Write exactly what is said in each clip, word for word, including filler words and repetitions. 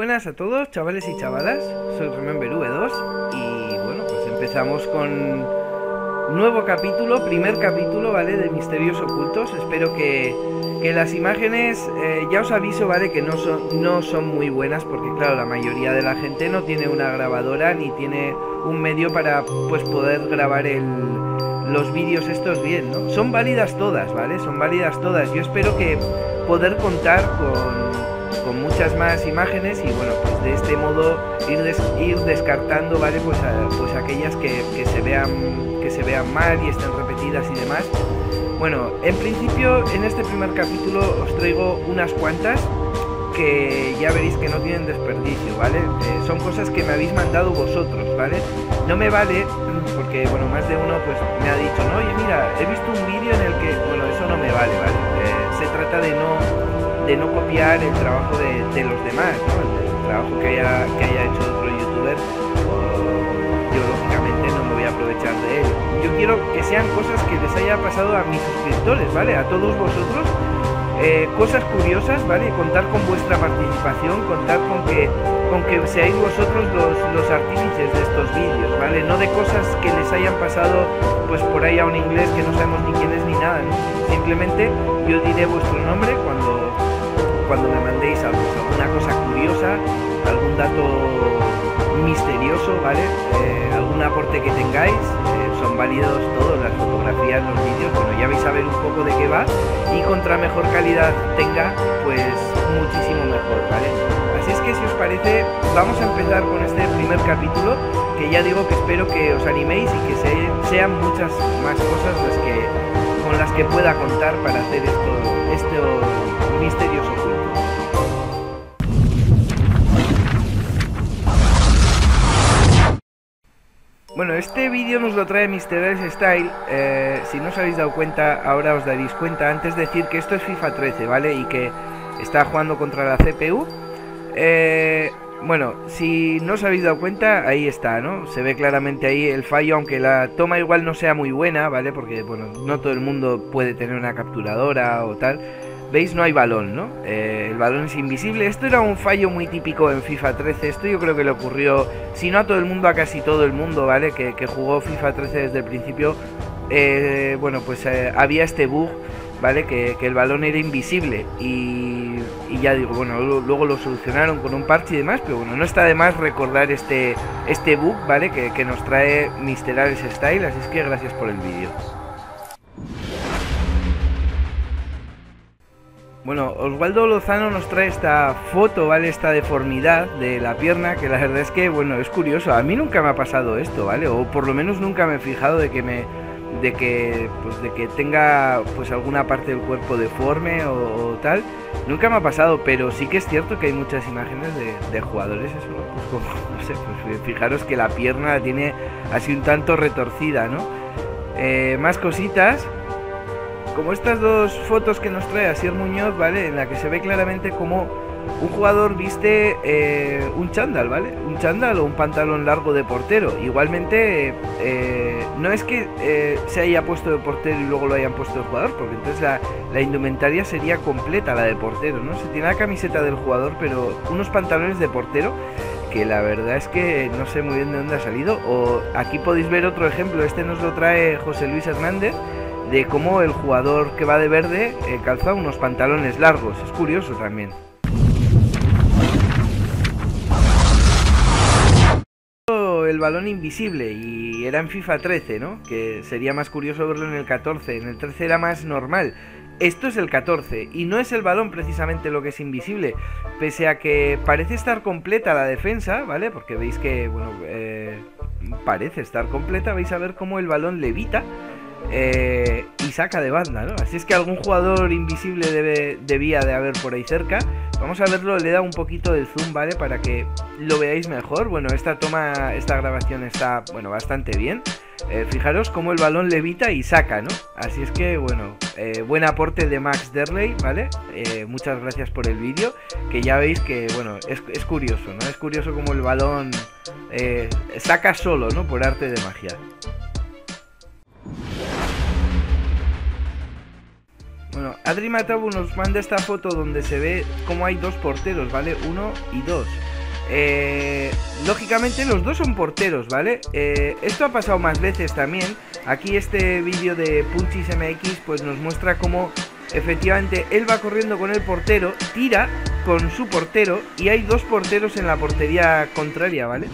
buenas a todos, chavales y chavalas. Soy Remember V dos y bueno, pues empezamos con nuevo capítulo, primer capítulo, ¿vale? De Misterios Ocultos. Espero que, que las imágenes, eh, ya os aviso, ¿vale? Que no son, no son muy buenas porque, claro, la mayoría de la gente no tiene una grabadora ni tiene un medio para, pues, poder grabar el, los vídeos estos bien, ¿no? Son válidas todas, ¿vale? Son válidas todas. Yo espero que poder contar con, con muchas más imágenes y, bueno, pues de este modo ir, des, ir descartando, ¿vale? Pues, a, pues aquellas que, que se vean que se vean mal y estén repetidas y demás. Bueno, en principio en este primer capítulo os traigo unas cuantas que ya veréis que no tienen desperdicio, ¿vale? Eh, son cosas que me habéis mandado vosotros, ¿vale? No me vale, porque, bueno, más de uno pues me ha dicho, no, oye, mira, he visto un vídeo en el que, bueno, eso no me vale, ¿vale? Eh, se trata de no, de no copiar el trabajo de, de los demás, ¿no? El, el trabajo que haya, que haya hecho otro youtuber, o, yo lógicamente no me voy a aprovechar de él. Yo quiero que sean cosas que les haya pasado a mis suscriptores, ¿vale? A todos vosotros. Eh, cosas curiosas, ¿vale? Contar con vuestra participación, contar con que con que seáis vosotros los, los artífices de estos vídeos, ¿vale? No de cosas que les hayan pasado pues por ahí a un inglés que no sabemos ni quién es ni nada, ¿no? Simplemente yo diré vuestro nombre cuando, cuando me mandéis algo, alguna cosa curiosa, algún dato misterioso, ¿vale? Eh, algún aporte que tengáis, eh, son válidos todos, las fotografías, los vídeos, bueno, ya vais a ver un poco de qué va y contra mejor calidad tenga, pues muchísimo mejor, ¿vale? Así es que si os parece, vamos a empezar con este primer capítulo, que ya digo que espero que os animéis y que se, sean muchas más cosas las que, con las que pueda contar para hacer esto, estos misterios ocultos. Bueno, este vídeo nos lo trae Mister Style. Eh, si no os habéis dado cuenta, ahora os daréis cuenta. Antes de decir que esto es FIFA trece, ¿vale? Y que está jugando contra la C P U. Eh, bueno, si no os habéis dado cuenta, ahí está, ¿no? Se ve claramente ahí el fallo, aunque la toma igual no sea muy buena, ¿vale? Porque, bueno, no todo el mundo puede tener una capturadora o tal. ¿Veis? No hay balón, ¿no? Eh, el balón es invisible. Esto era un fallo muy típico en FIFA trece. Esto yo creo que le ocurrió, si no a todo el mundo, a casi todo el mundo, ¿vale? Que, que jugó FIFA trece desde el principio. Eh, bueno, pues eh, había este bug, ¿vale? Que, que el balón era invisible. Y, y ya digo, bueno, lo, luego lo solucionaron con un parche y demás. Pero bueno, no está de más recordar este, este bug, ¿vale? Que, que nos trae Mister Style. Así es que gracias por el vídeo. Bueno, Oswaldo Lozano nos trae esta foto, ¿vale? Esta deformidad de la pierna, que la verdad es que, bueno, es curioso. A mí nunca me ha pasado esto, ¿vale? O por lo menos nunca me he fijado de que me... de que, pues, de que tenga, pues, alguna parte del cuerpo deforme o, o tal. Nunca me ha pasado, pero sí que es cierto que hay muchas imágenes de, de jugadores, eso, pues, como, no sé, pues fijaros que la pierna la tiene así un tanto retorcida, ¿no? Eh, más cositas. Como estas dos fotos que nos trae Asier Muñoz, ¿vale? En la que se ve claramente como un jugador viste eh, un chándal, ¿vale? Un chándal o un pantalón largo de portero. Igualmente, eh, no es que eh, se haya puesto de portero y luego lo hayan puesto de jugador, porque entonces la, la indumentaria sería completa, la de portero, ¿no? Se tiene la camiseta del jugador, pero unos pantalones de portero que la verdad es que no sé muy bien de dónde ha salido. O aquí podéis ver otro ejemplo, este nos lo trae José Luis Hernández, de cómo el jugador que va de verde eh, calza unos pantalones largos. Es curioso también. El balón invisible y era en FIFA trece, ¿no? Que sería más curioso verlo en el catorce. En el trece era más normal. Esto es el catorce y no es el balón precisamente lo que es invisible, pese a que parece estar completa la defensa, ¿vale? Porque veis que, bueno, eh, parece estar completa. Vais a ver cómo el balón levita Eh, y saca de banda, ¿no? Así es que algún jugador invisible debe, debía de haber por ahí cerca. Vamos a verlo, le da un poquito de zoom, ¿vale? Para que lo veáis mejor. Bueno, esta toma, esta grabación está, bueno, bastante bien. eh, Fijaros cómo el balón levita y saca, ¿no? Así es que, bueno, eh, buen aporte de Max Derley, ¿vale? Eh, muchas gracias por el vídeo. Que ya veis que, bueno, es, es curioso, ¿no? Es curioso cómo el balón eh, saca solo, ¿no? Por arte de magia. Bueno, Adri Matabu nos manda esta foto donde se ve cómo hay dos porteros, ¿vale? Uno y dos. Eh, lógicamente los dos son porteros, ¿vale? Eh, esto ha pasado más veces también. Aquí este vídeo de Punchis M X pues nos muestra cómo efectivamente él va corriendo con el portero, tira con su portero y hay dos porteros en la portería contraria, ¿vale?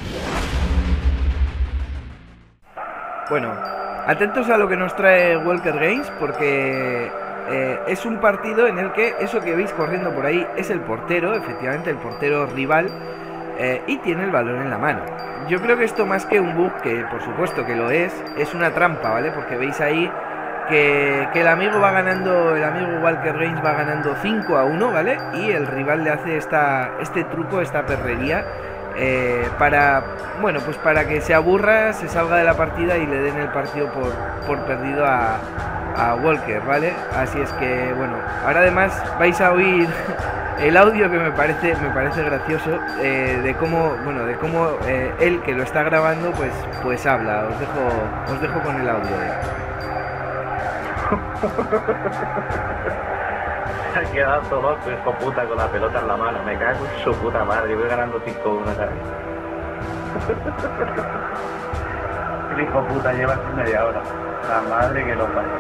Bueno, atentos a lo que nos trae Walker Games, porque eh, es un partido en el que eso que veis corriendo por ahí es el portero, efectivamente el portero rival, eh, y tiene el balón en la mano. Yo creo que esto, más que un bug, que por supuesto que lo es, es una trampa, ¿vale? Porque veis ahí que, que el amigo va ganando, el amigo Walker Games va ganando cinco a uno, ¿vale? Y el rival le hace esta, este truco, esta perrería, Eh, para, bueno, pues para que se aburra, se salga de la partida y le den el partido por, por perdido a, a Walker, ¿vale? Así es que, bueno, ahora además vais a oír el audio que me parece, me parece gracioso, eh, de cómo, bueno, de cómo eh, él, que lo está grabando, pues, pues habla. Os dejo, os dejo con el audio. ¿eh? Se ha quedado todo loco, hijo puta, con la pelota en la mano. Me cago en su puta madre, voy ganando cinco uno, ¿sabes? El hijo puta lleva así media hora. La madre que lo parió.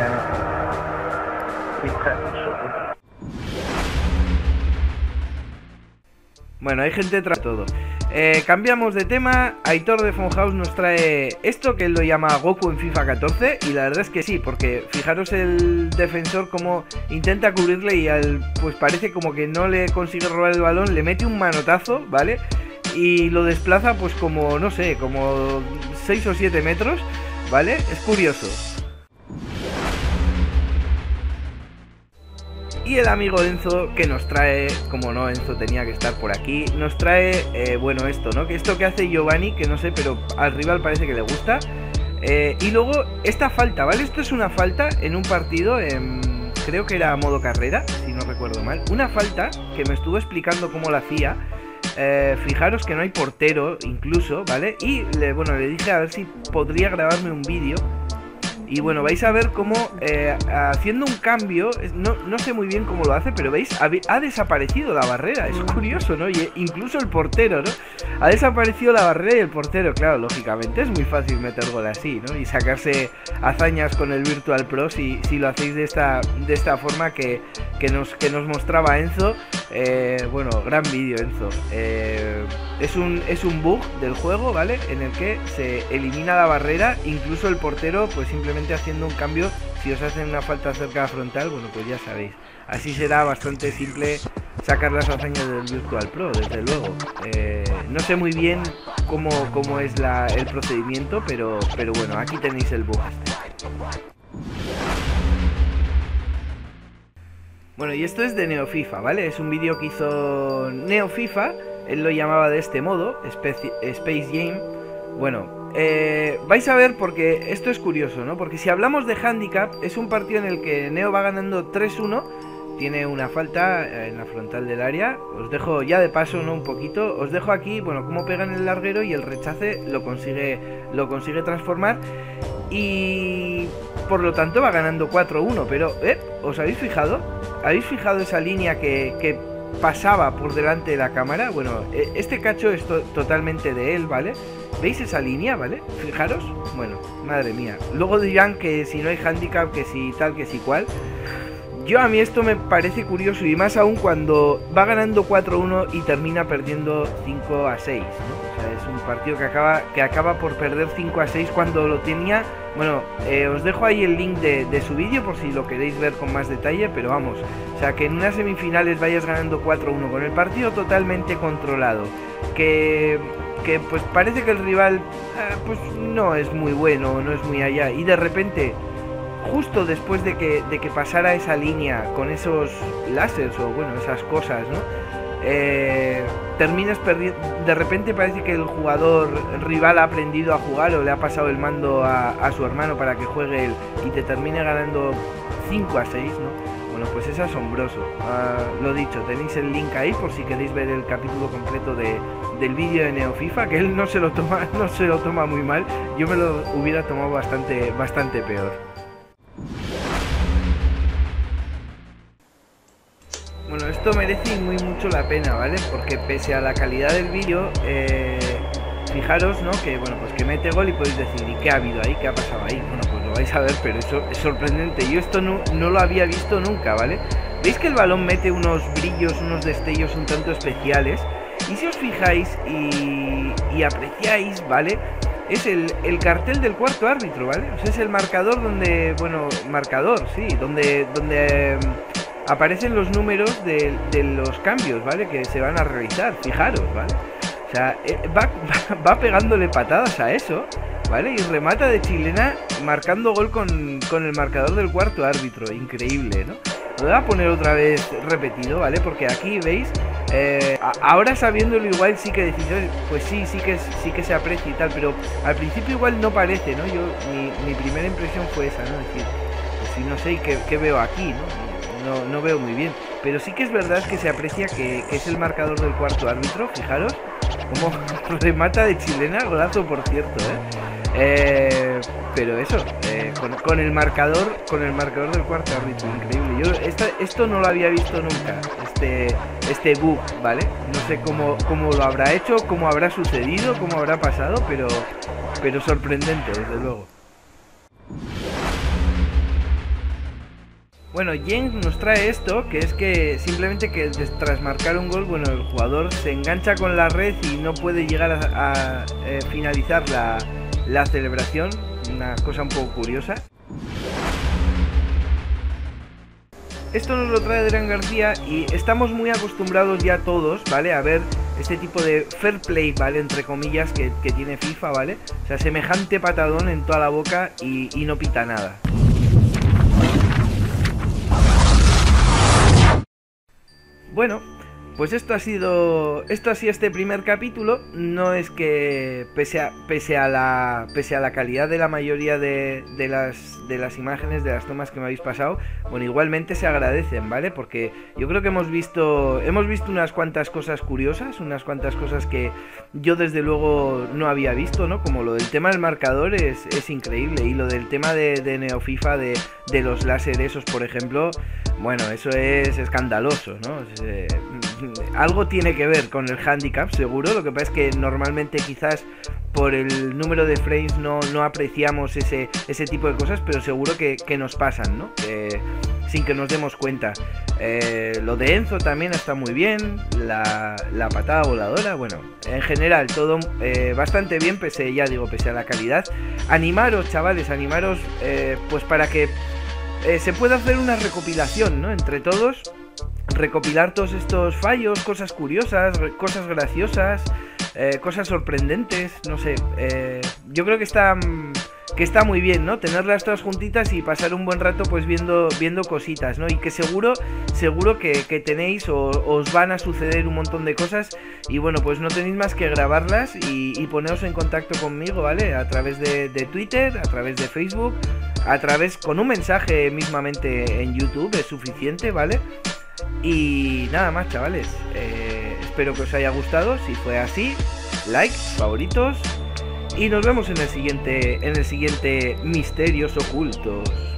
Hija de su puta. Bueno, hay gente tras todo. Eh, cambiamos de tema. Aitor de Funhouse nos trae esto que él lo llama Goku en FIFA catorce. Y la verdad es que sí, porque fijaros el defensor como intenta cubrirle y al, pues parece como que no le consigue robar el balón. Le mete un manotazo, ¿vale? Y lo desplaza pues como, no sé, como seis o siete metros, ¿vale? Es curioso. Y el amigo Enzo, que nos trae, como no, Enzo tenía que estar por aquí, nos trae, eh, bueno, esto, ¿no? Que esto que hace Giovanni, que no sé, pero al rival parece que le gusta. Eh, y luego, esta falta, ¿vale? Esto es una falta en un partido, en, creo que era a modo carrera, si no recuerdo mal. Una falta que me estuvo explicando cómo la hacía. Eh, fijaros que no hay portero, incluso, ¿vale? Y, le, bueno, le dije a ver si podría grabarme un vídeo. Y bueno, vais a ver cómo eh, haciendo un cambio, no, no sé muy bien cómo lo hace, pero veis, ha, ha desaparecido la barrera. Es curioso, ¿no? Y incluso el portero, ¿no? Ha desaparecido la barrera y el portero. Claro, lógicamente es muy fácil meter gol así, ¿no? Y sacarse hazañas con el Virtual Pro si, si lo hacéis de esta, de esta forma que, que, nos, que nos mostraba Enzo. Eh, bueno, gran vídeo, Enzo. Eh, es, un, es un bug del juego, ¿vale? En el que se elimina la barrera, incluso el portero, pues simplemente haciendo un cambio. Si os hacen una falta cerca de frontal, bueno, pues ya sabéis, así será bastante simple sacar las hazañas del Virtual Pro, desde luego. Eh, no sé muy bien cómo, cómo es la, el procedimiento, pero, pero bueno, aquí tenéis el bug este. Bueno, y esto es de NeoFIFA, ¿vale? Es un vídeo que hizo NeoFIFA, él lo llamaba de este modo, Space, Space Game. Bueno, eh, vais a ver, porque esto es curioso, ¿no? Porque si hablamos de handicap, es un partido en el que Neo va ganando tres uno, tiene una falta en la frontal del área. Os dejo ya de paso, ¿no? Un poquito, os dejo aquí, bueno, cómo pega en el larguero y el rechace lo consigue, lo consigue transformar. Y por lo tanto va ganando cuatro uno, pero, ¿eh? ¿Os habéis fijado? ¿Habéis fijado esa línea que... que pasaba por delante de la cámara? Bueno, este cacho es to totalmente de él, ¿vale? ¿Veis esa línea, vale? Fijaros. Bueno, madre mía. Luego dirán que si no hay handicap, que si tal, que si cual. Yo, a mí esto me parece curioso, y más aún cuando va ganando cuatro uno y termina perdiendo cinco a seis, ¿no? O sea, es un partido que acaba, que acaba por perder cinco a seis cuando lo tenía. Bueno, eh, os dejo ahí el link de, de su vídeo por si lo queréis ver con más detalle, pero vamos, o sea, que en unas semifinales vayas ganando cuatro uno con el partido totalmente controlado, que, que pues parece que el rival eh, pues no es muy bueno, no es muy allá, y de repente, justo después de que, de que pasara esa línea con esos láseres o bueno, esas cosas, ¿no? Eh, terminas perdiendo. De repente parece que el jugador rival ha aprendido a jugar o le ha pasado el mando a, a su hermano para que juegue él y te termine ganando cinco a seis, ¿no? Bueno, pues es asombroso. Uh, lo dicho, tenéis el link ahí por si queréis ver el capítulo completo de, del vídeo de NeoFIFA, que él no se lo toma, no se lo toma muy mal. Yo me lo hubiera tomado bastante, bastante peor. Bueno, esto merece muy mucho la pena, ¿vale? Porque pese a la calidad del vídeo, eh, fijaros, ¿no? Que, bueno, pues que mete gol y podéis decir, ¿y qué ha habido ahí? ¿Qué ha pasado ahí? Bueno, pues lo vais a ver, pero eso es sorprendente. Yo esto no, no lo había visto nunca, ¿vale? Veis que el balón mete unos brillos, unos destellos un tanto especiales. Y si os fijáis y, y apreciáis, ¿vale? Es el, el cartel del cuarto árbitro, ¿vale? O sea, es el marcador donde, bueno, marcador, sí, donde, donde eh, aparecen los números de, de los cambios, ¿vale? Que se van a realizar, fijaros, ¿vale? O sea, eh, va, va pegándole patadas a eso, ¿vale? Y remata de chilena marcando gol con, con el marcador del cuarto árbitro, increíble, ¿no? Lo voy a poner otra vez repetido, ¿vale? Porque aquí, ¿veis? Eh, ahora sabiéndolo igual sí que decís, pues sí, sí que, sí que se aprecia y tal, pero al principio igual no parece, ¿no? Yo, mi, mi primera impresión fue esa, ¿no? Es decir, pues sí, no sé qué, qué veo aquí, ¿no? ¿no? No veo muy bien, pero sí que es verdad que se aprecia que, que es el marcador del cuarto árbitro, fijaros, como remata de chilena, golazo por cierto, ¿eh? Eh, pero eso, eh, con, con el marcador, con el marcador del cuarto árbitro, increíble. Yo esta, esto no lo había visto nunca, este, este bug, ¿vale? No sé cómo, cómo lo habrá hecho, cómo habrá sucedido, cómo habrá pasado, pero, pero sorprendente, desde luego. Bueno, Jens nos trae esto, que es que simplemente que tras marcar un gol, bueno, el jugador se engancha con la red y no puede llegar a, a, a finalizar la, la celebración, una cosa un poco curiosa. Esto nos lo trae Adrián García y estamos muy acostumbrados ya todos, ¿vale? A ver este tipo de fair play, ¿vale? Entre comillas, que, que tiene FIFA, ¿vale? O sea, semejante patadón en toda la boca y, y no pita nada. Bueno, pues esto ha sido esto ha sido este primer capítulo. No es que pese a, pese a la pese a la calidad de la mayoría de, de las de las imágenes, de las tomas que me habéis pasado, bueno, igualmente se agradecen, ¿vale? Porque yo creo que hemos visto hemos visto unas cuantas cosas curiosas, unas cuantas cosas que yo desde luego no había visto, ¿no? Como lo del tema del marcador es, es increíble, y lo del tema de, de NeoFIFA, de, de los láser esos, por ejemplo, bueno, eso es escandaloso, ¿no? Es, eh, algo tiene que ver con el handicap, seguro. Lo que pasa es que normalmente quizás por el número de frames no, no apreciamos ese, ese tipo de cosas, pero seguro que, que nos pasan, ¿no? Que, sin que nos demos cuenta. Eh, lo de Enzo también está muy bien, la, la patada voladora, bueno, en general todo eh, bastante bien, pese, ya digo, pese a la calidad. Animaros, chavales, animaros, eh, pues para que eh, se pueda hacer una recopilación, ¿no? Entre todos, recopilar todos estos fallos, cosas curiosas, cosas graciosas, eh, cosas sorprendentes, no sé, eh, yo creo que está... que está muy bien, ¿no? Tenerlas todas juntitas y pasar un buen rato pues viendo, viendo cositas, ¿no? Y que seguro, seguro que, que tenéis o os van a suceder un montón de cosas y bueno, pues no tenéis más que grabarlas y, y poneros en contacto conmigo, ¿vale? A través de, de Twitter, a través de Facebook, a través, con un mensaje mismamente en YouTube, es suficiente, ¿vale? Y nada más, chavales, eh, espero que os haya gustado. Si fue así, like, favoritos, y nos vemos en el siguiente, en el siguiente Misterios Ocultos.